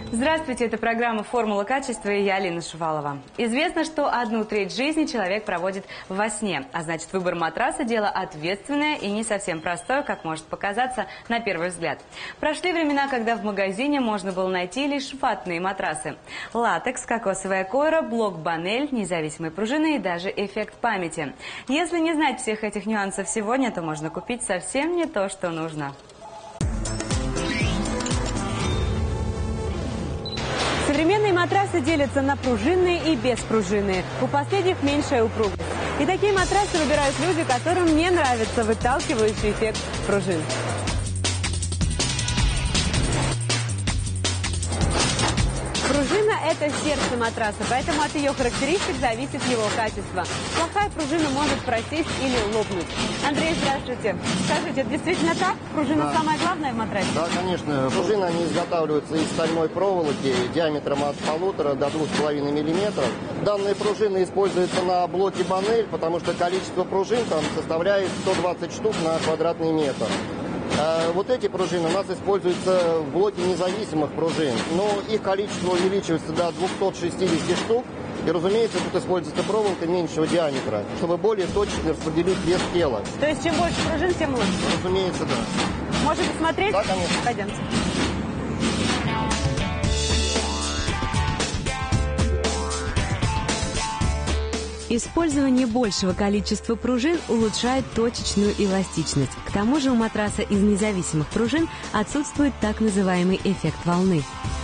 Здравствуйте, это программа «Формула качества» и я, Алина Шувалова. Известно, что 1/3 жизни человек проводит во сне, а значит, выбор матраса – дело ответственное и не совсем простое, как может показаться на первый взгляд. Прошли времена, когда в магазине можно было найти лишь ватные матрасы. Латекс, кокосовая койра, блок-банель, независимые пружины и даже эффект памяти. Если не знать всех этих нюансов сегодня, то можно купить совсем не то, что нужно. Современные матрасы делятся на пружинные и беспружинные. У последних меньшая упругость. И такие матрасы выбирают люди, которым не нравится выталкивающий эффект пружин. Пружина – это сердце матраса, поэтому от ее характеристик зависит его качество. Плохая пружина может просесть или лопнуть. Андрей, здравствуйте. Скажите, это действительно так? Пружина самое главное в матрасе? Да, конечно. Пружины, они изготавливаются из стальной проволоки диаметром от 1,5 до 2,5 мм. Данные пружины используются на блоке банель, потому что количество пружин там составляет 120 штук на квадратный метр. Вот эти пружины у нас используются в блоке независимых пружин, но их количество увеличивается до 260 штук. И, разумеется, тут используется проволока меньшего диаметра, чтобы более точно распределить вес тела. То есть, чем больше пружин, тем лучше? Разумеется, да. Можем посмотреть? Да, конечно. Пойдемте. Использование большего количества пружин улучшает точечную эластичность. К тому же у матраса из независимых пружин отсутствует так называемый эффект волны.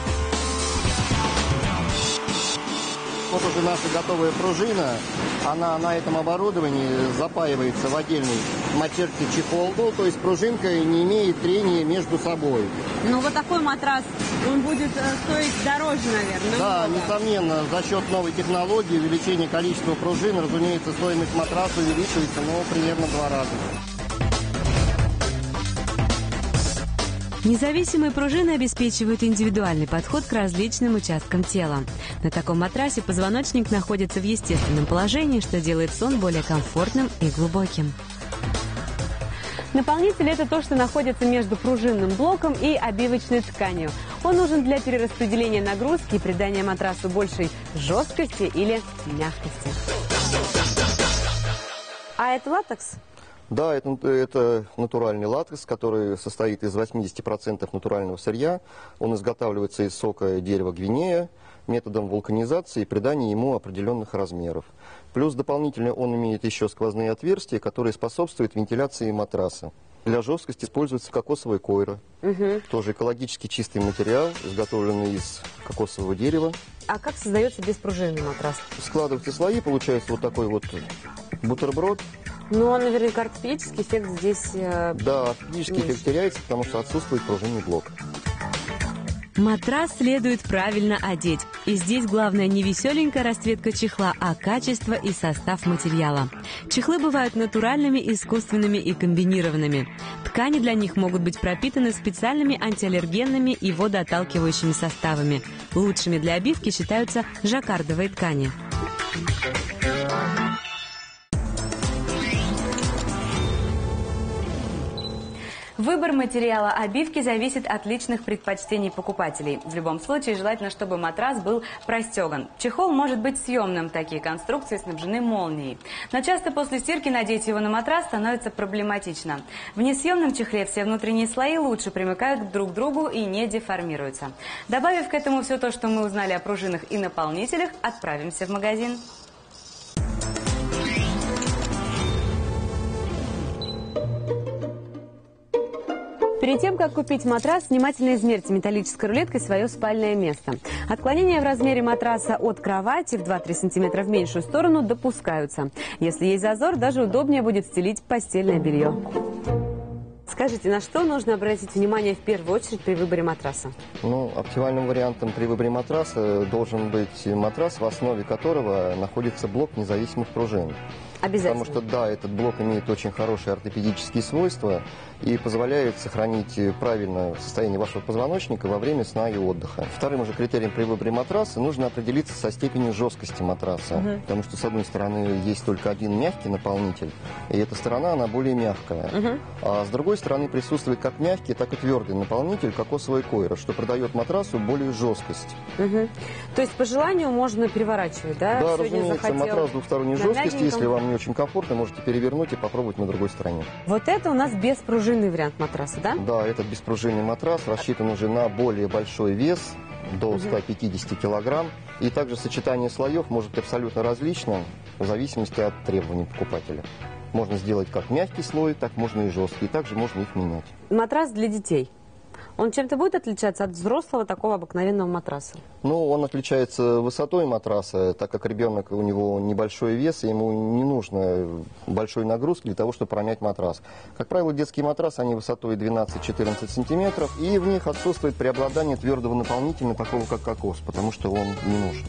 Вот уже наша готовая пружина, она на этом оборудовании запаивается в отдельный матерчатый чехол, то есть пружинка не имеет трения между собой. Ну вот такой матрас, он будет стоить дороже, наверное. Да, несомненно, за счет новой технологии, увеличения количества пружин, разумеется, стоимость матраса увеличивается, примерно в 2 раза. Независимые пружины обеспечивают индивидуальный подход к различным участкам тела. На таком матрасе позвоночник находится в естественном положении, что делает сон более комфортным и глубоким. Наполнитель – это то, что находится между пружинным блоком и обивочной тканью. Он нужен для перераспределения нагрузки и придания матрасу большей жесткости или мягкости. А это латекс? Да, это натуральный латекс, который состоит из 80% натурального сырья. Он изготавливается из сока дерева гвинея методом вулканизации и придания ему определенных размеров. Плюс дополнительно он имеет еще сквозные отверстия, которые способствуют вентиляции матраса. Для жесткости используется кокосовая койра. Тоже экологически чистый материал, изготовленный из кокосового дерева. А как создается беспружинный матрас? Складываются слои, получается вот такой вот бутерброд. Ну, он наверняка ортопедический эффект здесь... Да, ортопедический эффект теряется, потому что отсутствует пружинный блок. Матрас следует правильно одеть. И здесь главное не веселенькая расцветка чехла, а качество и состав материала. Чехлы бывают натуральными, искусственными и комбинированными. Ткани для них могут быть пропитаны специальными антиаллергенными и водоотталкивающими составами. Лучшими для обивки считаются жаккардовые ткани. Выбор материала обивки зависит от личных предпочтений покупателей. В любом случае, желательно, чтобы матрас был простеган. Чехол может быть съемным, такие конструкции снабжены молнией. Но часто после стирки надеть его на матрас становится проблематично. В несъемном чехле все внутренние слои лучше примыкают друг к другу и не деформируются. Добавив к этому все то, что мы узнали о пружинах и наполнителях, отправимся в магазин. Перед тем, как купить матрас, внимательно измерьте металлической рулеткой свое спальное место. Отклонения в размере матраса от кровати в 2-3 см в меньшую сторону допускаются. Если есть зазор, даже удобнее будет стелить постельное белье. Скажите, на что нужно обратить внимание в первую очередь при выборе матраса? Оптимальным вариантом при выборе матраса должен быть матрас, в основе которого находится блок независимых пружин. Потому что, да, этот блок имеет очень хорошие ортопедические свойства и позволяет сохранить правильное состояние вашего позвоночника во время сна и отдыха. Вторым уже критерием при выборе матраса нужно определиться со степенью жесткости матраса. Потому что, с одной стороны, есть только один мягкий наполнитель, и эта сторона, она более мягкая. А с другой стороны, присутствует как мягкий, так и твердый наполнитель кокосовой койры, что придает матрасу более жесткость. То есть, по желанию, можно переворачивать, да? Да, разумеется, матрас двухсторонней жесткости. Если вам не очень комфортно, можете перевернуть и попробовать на другой стороне. Вот это у нас беспружинный вариант матраса, да? Да, этот беспружинный матрас рассчитан уже на более большой вес, до 150 килограмм. И также сочетание слоев может быть абсолютно различным в зависимости от требований покупателя. Можно сделать как мягкий слой, так можно и жесткий. И также можно их менять. Матрас для детей. Он чем-то будет отличаться от взрослого такого обыкновенного матраса? Ну, он отличается высотой матраса, так как ребенок, у него небольшой вес, и ему не нужно большой нагрузки для того, чтобы промять матрас. Как правило, детские матрасы, они высотой 12-14 сантиметров, и в них отсутствует преобладание твердого наполнителя, такого как кокос, потому что он не нужен.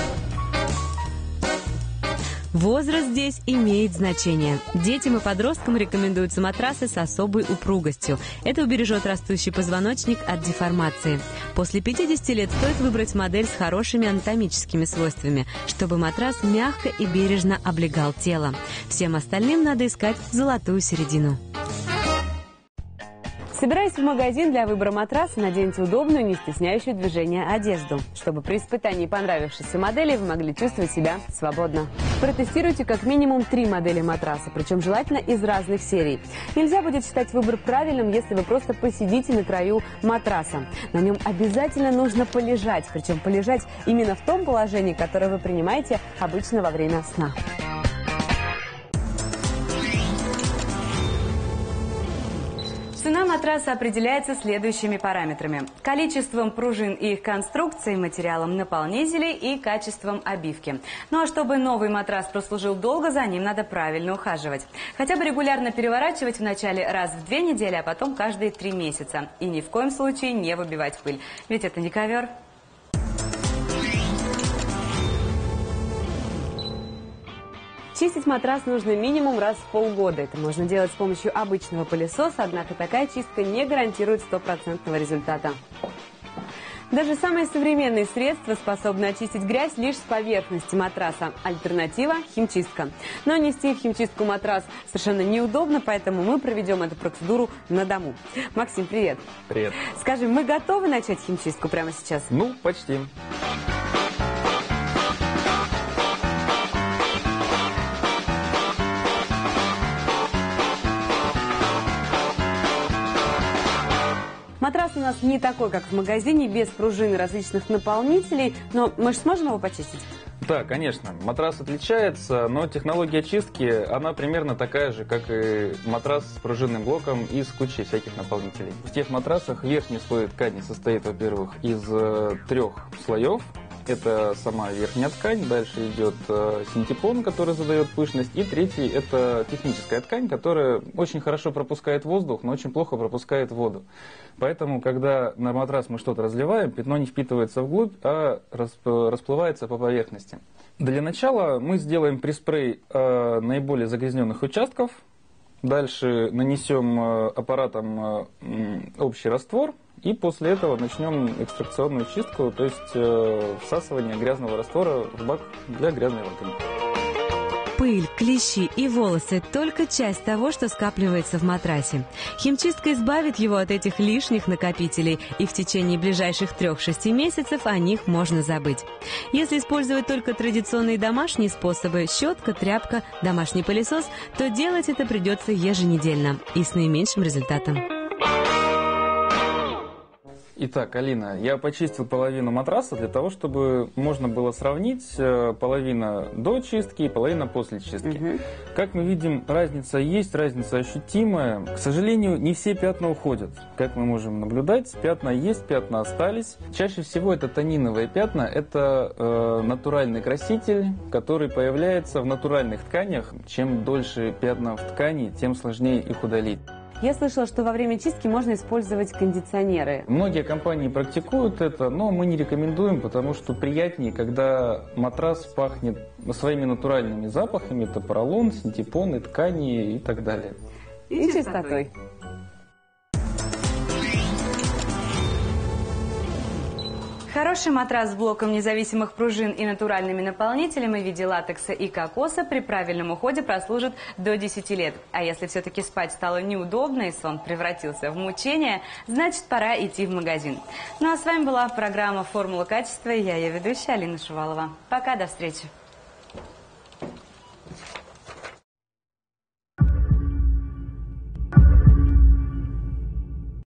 Возраст здесь имеет значение. Детям и подросткам рекомендуются матрасы с особой упругостью. Это убережет растущий позвоночник от деформации. После 50 лет стоит выбрать модель с хорошими анатомическими свойствами, чтобы матрас мягко и бережно облегал тело. Всем остальным надо искать золотую середину. Собираясь в магазин для выбора матраса, наденьте удобную, не стесняющую движение одежду, чтобы при испытании понравившейся модели вы могли чувствовать себя свободно. Протестируйте как минимум 3 модели матраса, причем желательно из разных серий. Нельзя будет считать выбор правильным, если вы просто посидите на краю матраса. На нем обязательно нужно полежать, причем полежать именно в том положении, которое вы принимаете обычно во время сна. Цена матраса определяется следующими параметрами: количеством пружин и их конструкцией, материалом наполнителей и качеством обивки. Ну а чтобы новый матрас прослужил долго, за ним надо правильно ухаживать. Хотя бы регулярно переворачивать вначале раз в 2 недели, а потом каждые 3 месяца. И ни в коем случае не выбивать пыль, ведь это не ковер. Чистить матрас нужно минимум раз в полгода. Это можно делать с помощью обычного пылесоса, однако такая чистка не гарантирует стопроцентного результата. Даже самые современные средства способны очистить грязь лишь с поверхности матраса. Альтернатива – химчистка. Но нести в химчистку матрас совершенно неудобно, поэтому мы проведем эту процедуру на дому. Максим, привет. Привет. Скажи, мы готовы начать химчистку прямо сейчас? Ну, почти. Матрас у нас не такой, как в магазине, без пружин и различных наполнителей, но мы же сможем его почистить? Да, конечно. Матрас отличается, но технология чистки, она примерно такая же, как и матрас с пружинным блоком и с кучей всяких наполнителей. В тех матрасах верхний слой ткани состоит, во-первых, из 3 слоев. Это сама верхняя ткань, дальше идет синтепон, который задает пышность, и третий – это техническая ткань, которая очень хорошо пропускает воздух, но очень плохо пропускает воду. Поэтому, когда на матрас мы что-то разливаем, пятно не впитывается вглубь, а расплывается по поверхности. Для начала мы сделаем приспрей наиболее загрязненных участков, дальше нанесем аппаратом общий раствор, и после этого начнем экстракционную чистку, то есть всасывание грязного раствора в бак для грязной воды. Пыль, клещи и волосы – только часть того, что скапливается в матрасе. Химчистка избавит его от этих лишних накопителей, и в течение ближайших 3-6 месяцев о них можно забыть. Если использовать только традиционные домашние способы – щетка, тряпка, домашний пылесос – то делать это придется еженедельно и с наименьшим результатом. Итак, Алина, я почистил половину матраса для того, чтобы можно было сравнить половина до чистки и половина после чистки. Как мы видим, разница есть, разница ощутимая. К сожалению, не все пятна уходят. Как мы можем наблюдать, пятна есть, пятна остались. Чаще всего это таниновые пятна, это натуральный краситель, который появляется в натуральных тканях. Чем дольше пятна в ткани, тем сложнее их удалить. Я слышала, что во время чистки можно использовать кондиционеры. Многие компании практикуют это, но мы не рекомендуем, потому что приятнее, когда матрас пахнет своими натуральными запахами. Это поролон, синтепоны, ткани и так далее. И чистотой. Хороший матрас с блоком независимых пружин и натуральными наполнителями в виде латекса и кокоса при правильном уходе прослужит до 10 лет. А если все-таки спать стало неудобно и сон превратился в мучение, значит, пора идти в магазин. Ну а с вами была программа «Формула качества» и я ее ведущая Алина Шувалова. Пока, до встречи.